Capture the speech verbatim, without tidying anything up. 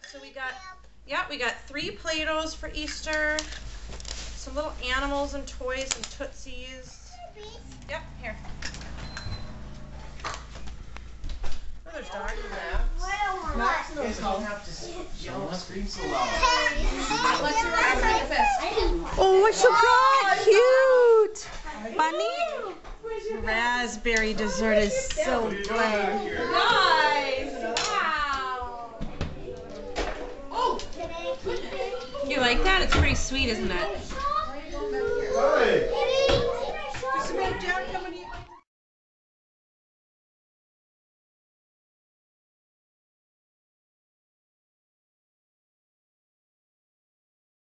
So we got, yeah, we got three Play-Dohs for Easter, some little animals and toys and Tootsies. Yep, here. Oh, there's dog. Max knows how to yell scream so loud. Let's do our breakfast. Oh, what's so cute? Bunny? Raspberry dessert is so good. Nice! Wow! Oh! You like that? It's pretty sweet, isn't it? Hey! Is Jack coming